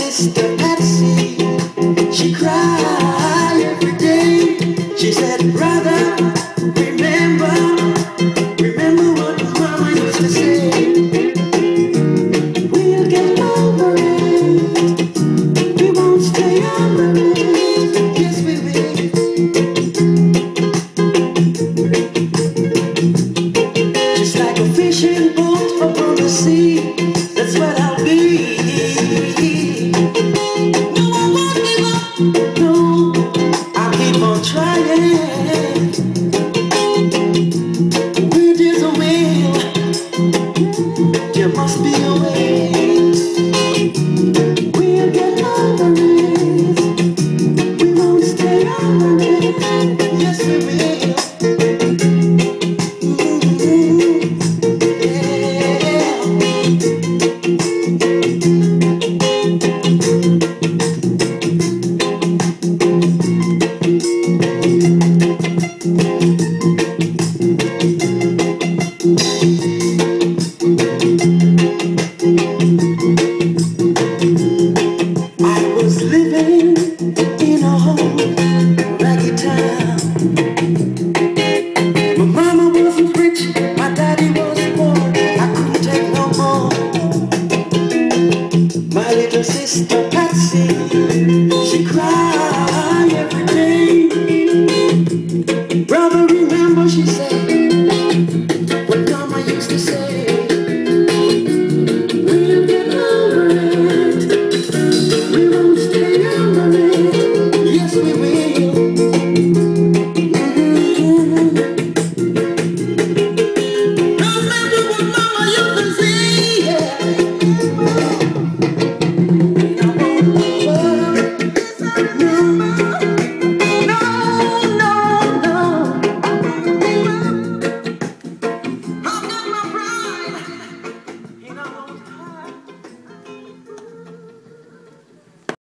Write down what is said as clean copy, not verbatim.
sister Patsy, she cried every day. She said, brother, remember what mama used to say. We'll get over it, we won't stay under it. Yes, we will. Just like a fishing boat upon the sea, that's what I'll be. No, I won't give up. No, I'll keep on trying. Where there's a will, there must be a way. We'll get over it, we won't stay under it. Yes, we will. I was living in a home, raggy town. My mama wasn't rich, my daddy was poor. I couldn't take no more. My little sister Patsy, she cried every day.